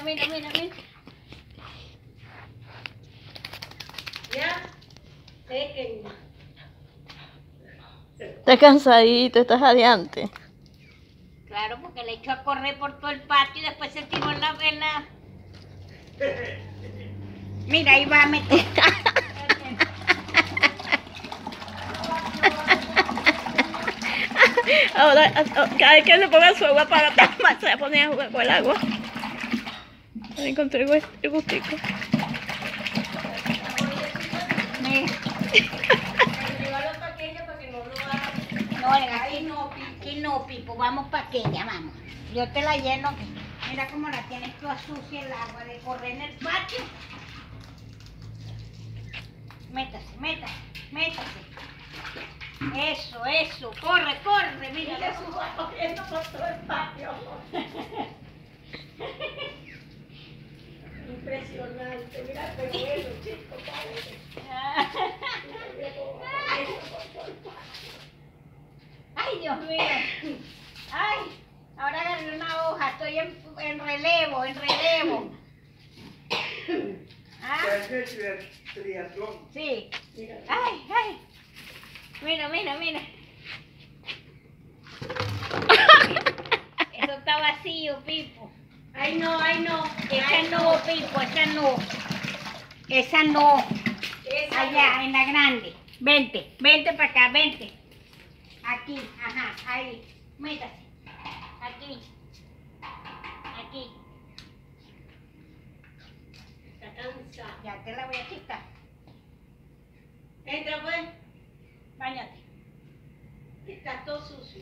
mira, mira, mira. Ya, déjenme. Estás cansadito, estás jadeante. Claro, porque le echó a correr por todo el patio y después se tiró en la vela. Mira, ahí va a meter. Ahora, cada vez que le ponga su agua para tomar, se va a poner a jugar con el agua. Ahora encontré el gustico. Mira. No, aquí no, Pipo, vamos para aquella, vamos. Yo te la lleno. Mira cómo la tienes toda sucia el agua de correr en el patio. Métase, métase, métase. Eso, corre, corre, mira. Ya se va corriendo por todo el patio. Impresionante, mira qué bueno, chico, padre. Ay, Dios mío. Ay, ahora agarré una hoja, estoy en relevo, en relevo. ¿Ah? Triatlón. Sí. Ay, ay. Mira, mira, mira. Eso está vacío, Pipo. Ay, no, ay, no. Esa no, Pipo, esa no. Esa no. Esa Allá, no. en la grande. Vente, vente para acá, vente. Aquí, ajá, ahí. Métase. Aquí. Aquí. Está cansada. Ya te la voy a quitar. Entra pues, Báñate. está todo sucio.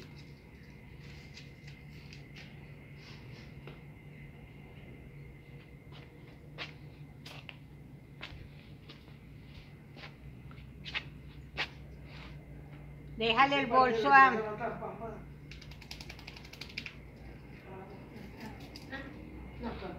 Déjale el bolso a... No,